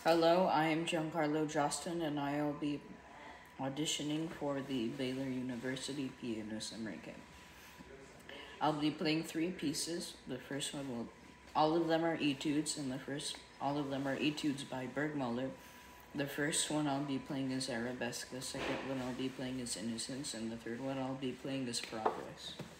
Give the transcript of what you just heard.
Hello, I am Giancarlo Josten and I'll be auditioning for the Baylor University Piano Summer Camp. I'll be playing 3 pieces. The first one all of them are etudes, and all of them are etudes by Bergmuller. The first one I'll be playing is Arabesque, the second one I'll be playing is Innocence, and the third one I'll be playing is Progress.